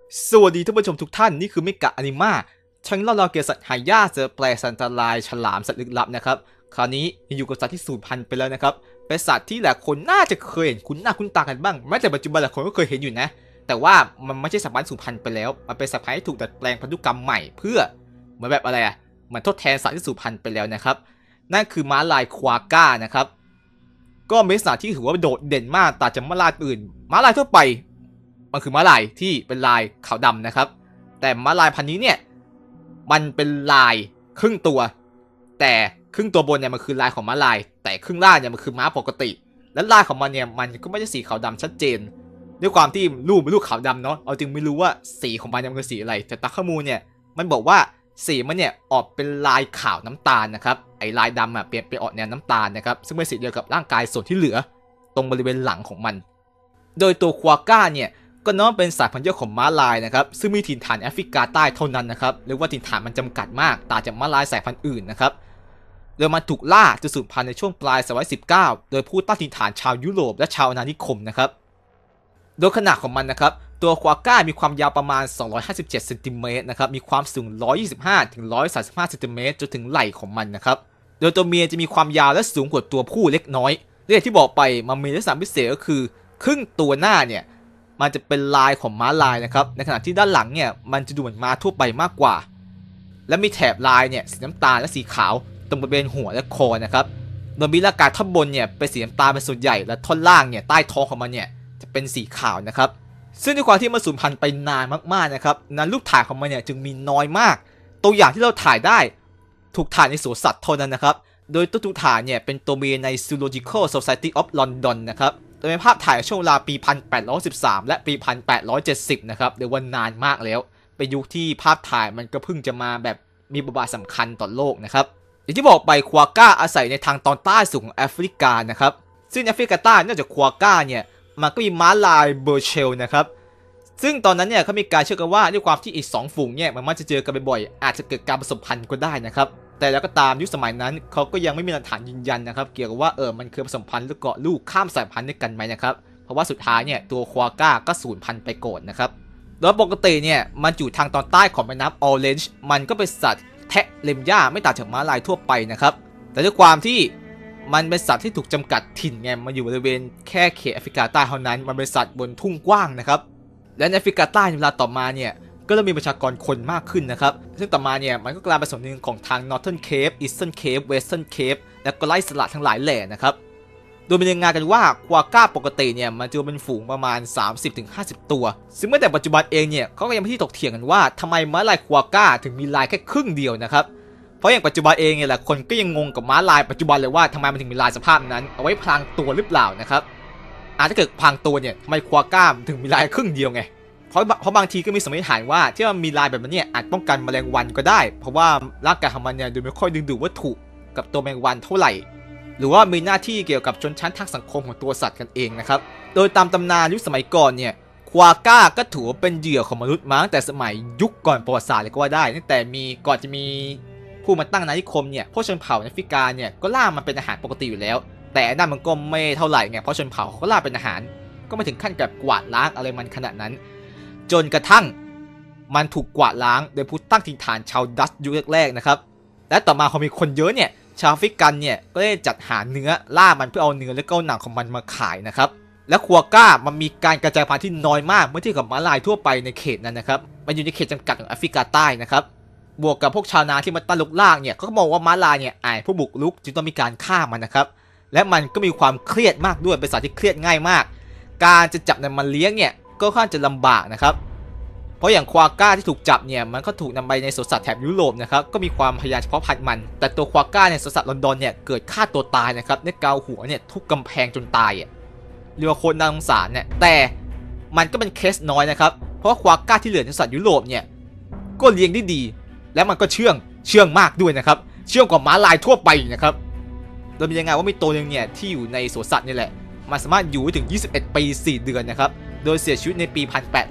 สวัสดีท่านผู้ชมทุกท่านนี่คือมิกะอนิมาช่างเล่าเราเกี่ยวกับสัตว์หายากเจอแปลสันตรายฉลามสัตว์ลึกลับนะครับคราวนี้อยู่กับสัตว์ที่สูญพันธุ์ไปแล้วนะครับเป็นสัตว์ที่หลายคนน่าจะเคยเห็นคุ้นหน้าคุ้นตากันบ้างแม้แต่ปัจจุบันหลายคนก็เคยเห็นอยู่นะแต่ว่ามันไม่ใช่สัตว์พันธุ์สูญพันธุ์ไปแล้วมันเป็นสัตว์พันธุ์ที่ถูกดัดแปลงพันธุกรรมใหม่เพื่อเหมือนแบบอะไรอ่ะมันทดแทนสัตว์ที่สูญพันธุ์ไปแล้วนะครับนั่นคือม้าลายควาก้านะครับก็เป็นสัตว์ที่ถือว่าโดดเด่นมากต่างจากม้าลายอื่นม้าลายทั่วไปมันคือม้าลายที่เป็นลายขาวดำนะครับแต่ม้าลายพันธุ์นี้เนี่ยมันเป็นลายครึ่งตัวแต่ครึ่งตัวบนเนี่ยมันคือลายของม้าลายแต่ครึ่งล่างเนี่ยมันคือม้าปกติและลายของมันเนี่ยมันก็ไม่ใช่สีขาวดำชัดเจนด้วยความที่รูปเป็นรูปขาวดำเนาะเอาจึงไม่รู้ว่าสีของมันคือสีอะไรแต่ตามข้อมูลเนี่ยมันบอกว่าสีมันเนี่ยออกเป็นลายขาวน้ำตาลนะครับไอ้ลายดำอ่ะเปลี่ยนไปออกแนวน้ำตาลนะครับซึ่งเป็นสีเดียวกับร่างกายส่วนที่เหลือตรงบริเวณหลังของมันโดยตัวควาก้าเนี่ยก็น้องเป็นสายพันธุ์ย่อยของม้าลายนะครับซึ่งมีถิ่นฐานแอฟริกาใต้เท่านั้นนะครับหรือว่าถิ่นฐานมันจำกัดมากต่างจากม้าลายสายพันธุ์อื่นนะครับโดยมันถูกล่าจนสูญพันธุ์ในช่วงปลายศตวรรษที่19โดยผู้ตั้งถิ่นฐานชาวยุโรปและชาวอาณานิคมนะครับโดยขนาดของมันนะครับตัวควาก้ามีความยาวประมาณ257เซนติเมตรนะครับมีความสูง125ถึง135เซนติเมตรจนถึงไหล่ของมันนะครับโดยตัวเมียจะมีความยาวและสูงกว่าตัวผู้เล็กน้อยและอย่างที่บอกไปมันมีลักษณะพิเศษก็คือครึ่งตัวหน้าเนี่ยมันจะเป็นลายของม้าลายนะครับในขณะที่ด้านหลังเนี่ยมันจะดูเหมือนม้าทั่วไปมากกว่าและมีแถบลายเนี่ยสีน้ำตาลและสีขาวตรงบริเวณหัวและคอนะครับโดยมีร่างกายท่อนบนเนี่ยเป็นสีน้ำตาลเป็นส่วนใหญ่และท่อนล่างเนี่ยใต้ท้องของมันเนี่ยจะเป็นสีขาวนะครับซึ่งด้วยความที่มันสูญพันธุ์ไปนานมากๆนะครับนั้นรูปถ่ายของมันเนี่ยจึงมีน้อยมากตัวอย่างที่เราถ่ายได้ถูกถ่ายในสวนสัตว์เท่านั้นนะครับโดยตัวถูกถ่ายเนี่ยเป็นตัวเมียใน Zoological Society of London นะครับโดยเป็นภาพถ่ายช่วงเวลาปี 1813 และปี 1870 นะครับเรียกว่านานมากแล้วเป็นยุคที่ภาพถ่ายมันก็เพิ่งจะมาแบบมีบทบาทสำคัญต่อโลกนะครับอย่างที่บอกไปควาก้าอาศัยในทางตอนใต้สุดของแอฟริกานะครับซึ่งแอฟริกาใต้นอกจากควาก้าเนี่ยมันก็มีม้าลายเบอร์เชลนะครับซึ่งตอนนั้นเนี่ยเขามีการเชื่อกันว่าด้วยความที่อีก2ฝูงเนี่ยมันมักจะเจอกันบ่อยๆอาจจะเกิดการผสมพันธุ์ก็ได้นะครับแต่แล้วก็ตามยุคสมัยนั้นเขาก็ยังไม่มีหลักฐานยืนยันนะครับเกี่ยวกับว่ามันเคยผสมพันธุ์หรือเกาะลูกข้ามสายพันธุ์ด้วยกันไหมนะครับเพราะว่าสุดท้ายเนี่ยตัวควาก้าก็สูญพันธุ์ไปก่อนนะครับโดยปกติเนี่ยมันอยู่ทางตอนใต้ของแม่น้ำออเรนจ์มันก็เป็นสัตว์แทะเล็มหญ้าไม่ต่างจากม้าลายทั่วไปนะครับแต่ด้วยความที่มันเป็นสัตว์ที่ถูกจำกัดถิ่นไงมาอยู่บริเวณแค่เขตแอฟริกาใต้เท่านั้นมันเป็นสัตว์บนทุ่งกว้างนะครับและในแอฟริกาใต้ในเวลาต่อมาเนี่ยก็เริ่มมีประชากรคนมากขึ้นนะครับซึ่งต่อมาเนี่ยมันก็กลายเป็นส่วนหนึ่งของทาง Northern Cape Eastern Cape Western Cape และก็ไล่สละทั้งหลายแหล่นะครับโดยมีรายงานกันว่าควาก้าปกติเนี่ยมันจะเป็นฝูงประมาณ 30-50 ตัวซึ่งเมื่อแต่ปัจจุบันเองเนี่ยเขาก็ยังไม่ที่ถกเถียงกันว่าทำไมม้าลายควาก้าถึงมีลายแค่ครึ่งเดียวนะครับเพราะอย่างปัจจุบันเองเนี่ยแหละคนก็ยังงงกับม้าลายปัจจุบันเลยว่าทำไมมันถึงมีลายสภาพนั้นเอาไว้พรางตัวหรือเปล่านะครับถ้าเกิดพรางตัวเนี่ยทำไมควาก้าถึงมีลายครึ่งเดียวไงเพราะบางทีก็มีสมมติฐานว่าที่มันมีลายแบบนี้เนี่ยอาจป้องกันแมลงวันก็ได้เพราะว่าร่างกายของมันเนี่ยดูไม่ค่อยดึงดูดวัตถุกับตัวแมลงวันเท่าไหร่หรือว่ามีหน้าที่เกี่ยวกับชนชั้นทางสังคมของตัวสัตว์กันเองนะครับโดยตามตำนานยุคสมัยก่อนเนี่ยควาก้าก็ถือว่าเป็นเหยื่อของมนุษย์มาตั้งแต่สมัยยุคก่อนประวัติศาสตร์เลยก็ว่าได้ตั้งแต่ก่อนจะมีผู้มาตั้งอาณานิคมเนี่ยพวกชนเผ่าในแอฟริกาเนี่ยก็ล่ามันเป็นอาหารปกติอยู่แล้วแต่นั่นมันก็ไม่เท่าไหร่ไงเพราะชนเผ่าเขาก็ล่าเป็นอาหารก็ไม่ถึงขั้นกับกวาดล้างอะไรมันขนาดนั้นจนกระทั่งมันถูกกวาดล้างโดยผู้ตั้งถิ่นฐานชาวดัตช์ยุคแรกๆนะครับและต่อมาพอมีคนเยอะเนี่ยชาวแอฟริกันเนี่ยก็ได้จัดหาเนื้อล่ามันเพื่อเอาเนื้อและก็หนังของมันมาขายนะครับและควาก้ามันมีการกระจายพันธุ์ที่น้อยมากเมื่อเทียบกับม้าลายทั่วไปในเขตนั้นนะครับมันอยู่ในเขตจำกัดของแอฟริกาใต้นะครับบวกกับพวกชาวนาที่มาตั้งรกรากเนี่ยเขาก็มองว่าม้าลายเนี่ยผู้บุกรุกจึงต้องมีการฆ่ามันนะครับและมันก็มีความเครียดมากด้วยเป็นสัตว์ที่เครียดง่ายมากการจะจับมันมาเลี้ยงเนี่ยก็ค่อนข้างจะลำบากนะครับเพราะอย่างควาก้าที่ถูกจับเนี่ยมันก็ถูกนำไปในสวนสัตว์แถบยุโรปนะครับก็มีความพยายามเฉพาะพันธุ์มันแต่ตัวควาก้าในสวนสัตว์ลอนดอนเนี่ยเกิดฆ่าตัวตายนะครับในเกาหัวเนี่ยทุบกำแพงจนตายเรียกว่าโคตรน่าสงสารเนี่ยแต่มันก็เป็นเคสน้อยนะครับเพราะควาก้าที่เหลือในสัตว์ยุโรปเนี่ยก็เลี้ยงได้ดีและมันก็เชื่องมากด้วยนะครับเชื่องกว่าม้าลายทั่วไปนะครับโดยมีรายงานว่ามีตัวนึงเนี่ยที่อยู่ในสวนสัตว์นี่แหละมันสามารถอยู่ถึง21 ปี 4 เดือนนะครับโดยเสียชีวิตในปี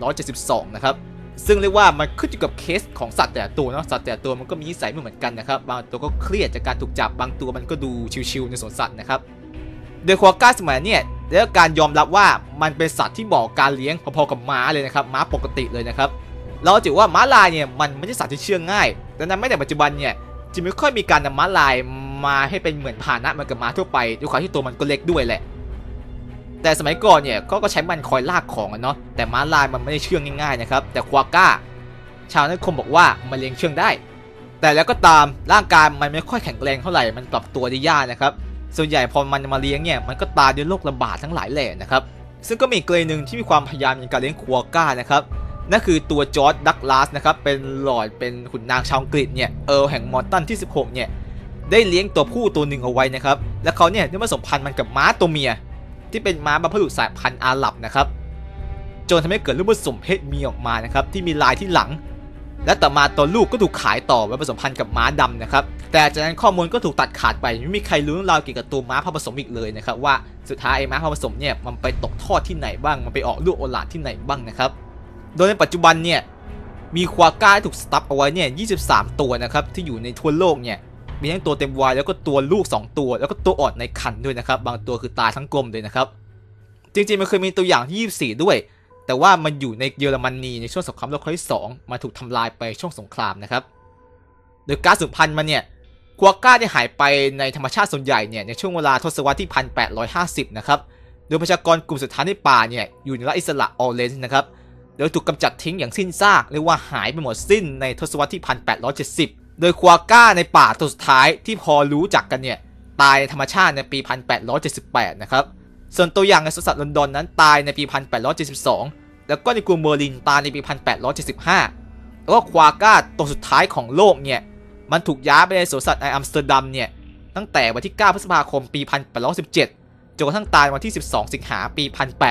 1872 นะครับซึ่งเรียกว่ามันขึ้นอยู่กับเคสของสัตว์แต่ละตัวเนาะสัตว์แต่ละตัวมันก็มีนิสัยไม่เหมือนกันนะครับบางตัวก็เครียดจากการถูกจับบางตัวมันก็ดูชิวๆในสวนสัตว์นะครับโดยควาก้าสมัยเนี่ยและการยอมรับว่ามันเป็นสัตว์ที่เหมาะการเลี้ยงพอๆกับม้าเลยนะครับม้าปกติเลยนะครับเราถือว่าม้าลายเนี่ยมันไม่ใช่สัตว์ที่เชื่องง่ายดังนั้นไม่แต่ปัจจุบันเนี่ยจะไม่ค่อยมีการนำม้าลายมาให้เป็นเหมือนพาหนะเหมือนกับม้าทั่วไปด้วยความที่ตัวมันก็เล็กด้วยแหละแต่สมัยก่อนเนี่ยก็ใช้มันคอยลากของเนาะแต่ม้าลายมันไม่ได้เชื่องง่ายๆนะครับแต่ควาก้าชาวนิคมบอกว่ามันเลี้ยงเชื่องได้แต่แล้วก็ตามร่างกายมันไม่ค่อยแข็งแรงเท่าไหร่มันปรับตัวได้ยากนะครับส่วนใหญ่พอมันมาเลี้ยงเนี่ยมันก็ตายด้วยโรคระบาดทั้งหลายแหล่นะครับซึ่งก็มีอีกกรณีหนึ่งที่มีความพยายามในการเลี้ยงควาก้านะครับนั่นคือตัวจอร์จดักลาสนะครับเป็นหลอร์ดเป็นขุนนางชาวอังกฤษเนี่ยแห่งมอร์ตันที่16เนี่ยได้เลี้ยงตัวผู้ตัวหนึ่งเอาไว้นะครับและเขาเนี่ยได้ผสมพันธุ์มันกับม้าตัวเมียที่เป็นม้าบรรพบุรุษสายพันธุ์อาหรับนะครับจนทำให้เกิดลูกผสมเพศเมียออกมานะครับที่มีลายที่หลังและต่อมาตัวลูกก็ถูกขายต่อไว้ผสมพันธุ์กับม้าดำนะครับแต่จากนั้นข้อมูลก็ถูกตัดขาดไปไม่มีใครรู้เรื่องราวเกี่ยวกับตัวม้าผสมอีกเลยนะครับว่าสุดท้ายไอ้ม้าผสมเนี่ยมันไปตกทอดที่ไหนบ้างมันไปออกลูกโอหลานที่ไหนบ้างนะครับโดยในปัจจุบันเนี่ยมีควาก้าถูกสตั๊บเอาไว้เนี่ย23ตัวนะครับที่อยู่ในทั่วโลกเนี่ยมีทั้งตัวเต็มวัยแล้วก็ตัวลูก2ตัวแล้วก็ตัวอ่อนในครรภ์ด้วยนะครับบางตัวคือตายทั้งกลมเลยนะครับจริงๆมันเคยมีตัวอย่างที่24ด้วยแต่ว่ามันอยู่ในเยอรมนีในช่วงสงครามโลกครั้งที่2มาถูกทำลายไปช่วงสงครามนะครับโดยการสูญพันธุ์มันเนี่ยควาก้าได้หายไปในธรรมชาติส่วนใหญ่เนี่ยในช่วงเวลาทศวรรษที่1850นะครับโดยประชากรกลุ่มสุดท้ายในป่าเนี่ยอยู่ในรัฐอิสระออเรนจ์นะครับโดยถูกกำจัดทิ้งอย่างสิ้นซากเรียกว่าหายไปหมดสิ้นในทศวรรษที่1870โดยควาก้าในป่าตัวสุดท้ายที่พอรู้จักกันเนี่ยตายในธรรมชาติในปี1878นะครับส่วนตัวอย่างในสวนสัตว์ลอนดอนนั้นตายในปี1872แล้วก็ในกรุงเบอร์ลินตายในปี1875แล้วก็ควาก้าตัวสุดท้ายของโลกเนี่ยมันถูกย้ายไปในสวนสัตว์ในอัมสเตอร์ดัมเนี่ยตั้งแต่วันที่9พฤษภาคมปี1817จนกระทั่งตายวันที่12สิงหาปี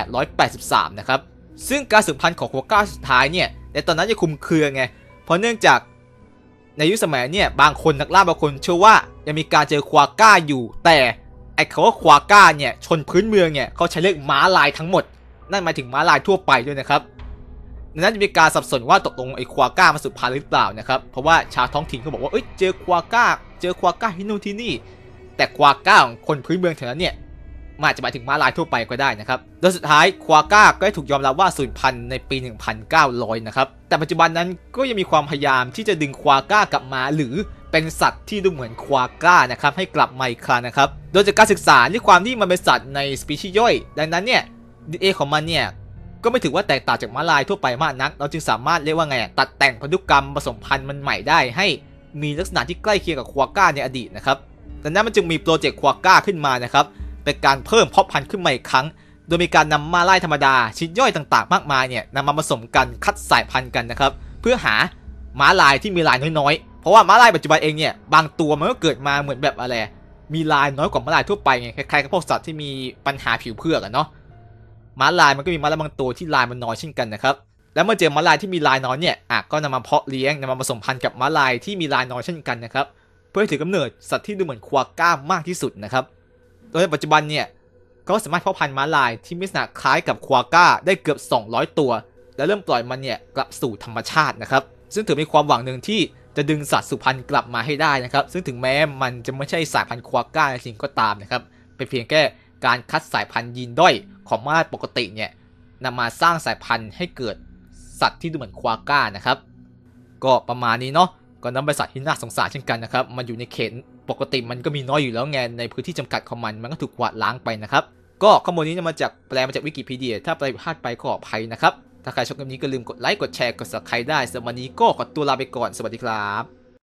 1883นะครับซึ่งการสืบพันธุ์ของควาก้าสุดท้ายเนี่ยในตอนนั้นจะคุมเครือไงเพราะเนื่องจากในยุคสมัยเนี่ยบางคนนักล่าบางคนเชื่อว่ายังมีการเจอควาก้าอยู่แต่ไอ้คำว่าควาก้าเนี่ยชนพื้นเมืองเนี่ยเขาใช้เรียกม้าลายทั้งหมดนั่นหมายถึงม้าลายทั่วไปด้วยนะครับดังนั้นจะมีการสับสนว่าตกลงไอ้ควาก้ามาสืบพันธุ์หรือเปล่านะครับเพราะว่าชาวท้องถิ่นเขาบอกว่าเจอควาก้าที่นู่นที่นี่แต่ควาก้าของคนพื้นเมืองแถวนั้นเนี่ยอาจจะหมายถึงม้าลายทั่วไปก็ได้นะครับโดยสุดท้ายควาก้าก็ได้ถูกยอมรับว่าสูญพันธุ์ในปี1900นะครับแต่ปัจจุบันนั้นก็ยังมีความพยายามที่จะดึงควาก้ากลับมาหรือเป็นสัตว์ที่ดูเหมือนควาก้านะครับให้กลับมาอีกครั้งนะครับโดยจากการศึกษาด้วยความที่มันเป็นสัตว์ในสปีชีส์ย่อยดังนั้นเนี่ย DNA ของมันเนี่ยก็ไม่ถือว่าแตกต่างจากม้าลายทั่วไปมากนักเราจึงสามารถเรียกว่าไงตัดแต่งพันธุกรรมผสมพันธุ์มันใหม่ได้ให้มีลักษณะที่ใกล้เคียงกับควาก้าในอดีตนะครับดังนั้นมันจึงมีโปรเจกต์ควาก้าขึ้นมานะครับเป็นการเพิ่มเพาะพันธุ์ขึ้นมาอีกครั้งโดยมีการนำม้าลายธรรมดาชิ้นย่อยต่างๆมากมายเนี่ยนำมาผสมกันคัดสายพันธุ์กันนะครับเพื่อหาม้าลายที่มีลายน้อยๆเพราะว่าม้าลายปัจจุบันเองเนี่ยบางตัวมันก็เกิดมาเหมือนแบบอะไรมีลายน้อยกว่าม้าลายทั่วไปไงคล้ายๆกับพวกสัตว์ที่มีปัญหาผิวเผือกเนาะม้าลายมันก็มีม้าลายบางตัวที่ลายมันน้อยเช่นกันนะครับแล้วเมื่อเจอม้าลายที่มีลายน้อยเนี่ยก็นำมาเพาะเลี้ยงนำมาผสมพันธุ์กับม้าลายที่มีลายน้อยเช่นกันนะครับเพื่อให้ถือกำเนิดสัตว์ที่ดูเหมือนควาก้ามากที่สุดนะครับโดยในปัจจุบันเนี่ยก็สามารถเพาะพันธุ์ม้าลายที่มีลักษณะคล้ายกับควาก้าได้เกือบ200ตัวและเริ่มปล่อยมันเนี่ยกลับสู่ธรรมชาตินะครับซึ่งถือเป็นความหวังหนึ่งที่จะดึงสัตว์สุพรรณกลับมาให้ได้นะครับซึ่งถึงแม้มันจะไม่ใช่สายพันธุ์ควาก้าจริงก็ตามนะครับเป็นเพียงแค่การคัดสายพันธุ์ยีนด้อยของม้าปกติเนี่ยนำมาสร้างสายพันธุ์ให้เกิดสัตว์ที่ดูเหมือนควาก้านะครับก็ประมาณนี้เนาะก็นับเป็นสัตว์ที่น่าสงสารเช่นกันนะครับมันอยู่ในเขตปกติมันก็มีน้อยอยู่แล้วไงในพื้นที่จำกัดของมันก็ถูกกวาดล้างไปนะครับก็ข้อมูลนี้มาจากแปลมาจากวิกิพีเดียถ้าแปลผิดพลาดไปขออภัยนะครับถ้าใครชอบคลิปนี้ก็ลืมกดไลค์กดแชร์กด Subscribe ได้สำหรับวันนี้ก็ขอตัวลาไปก่อนสวัสดีครับ